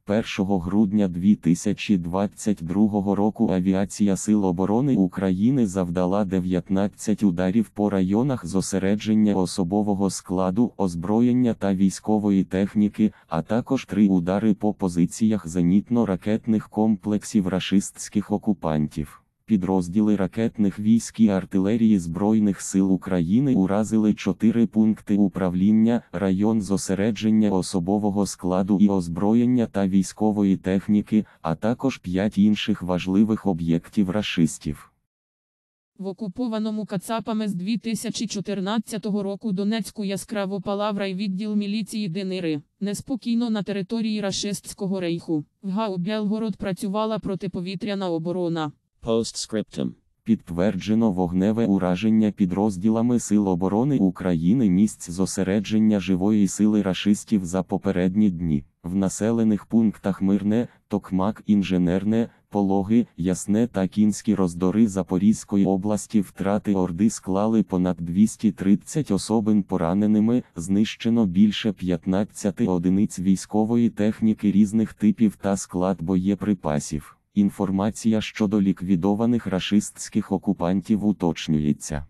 1 грудня 2022 року авіація Сил оборони України завдала 19 ударів по районах зосередження особового складу, озброєння та військової техніки, а також 3 удари по позиціях зенітно-ракетних комплексів рашистських окупантів. Підрозділи ракетних військ і артилерії Збройних сил України уразили 4 пункти управління, район зосередження особового складу і озброєння та військової техніки, а також 5 інших важливих об'єктів рашистів. В окупованому кацапами з 2014 року Донецьку яскраво палав райвідділ міліції ДНР. Неспокійно на території рашистського рейху. В ГАУ Белгород працювала протиповітряна оборона. Постскриптум. Підтверджено вогневе ураження підрозділами Сил оборони України місць зосередження живої сили рашистів за попередні дні. В населених пунктах Мирне, Токмак, Інженерне, Пологи, Ясне та Кінські Роздори Запорізької області втрати Орди склали понад 230 особин пораненими, знищено більше 15 одиниць військової техніки різних типів та склад боєприпасів. Інформація щодо ліквідованих рашистських окупантів уточнюється.